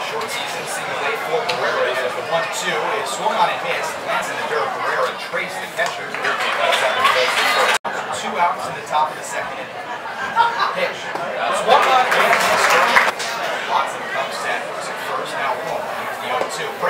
short season single A for Pereira as the 1-2 is swung on and missed. Lands in the dirt. Pereira trades the catcher. 2 outs in the top of the second inning. Pitch. Swung on and missed. Watson comes set. First now 1. Here's the 0-2.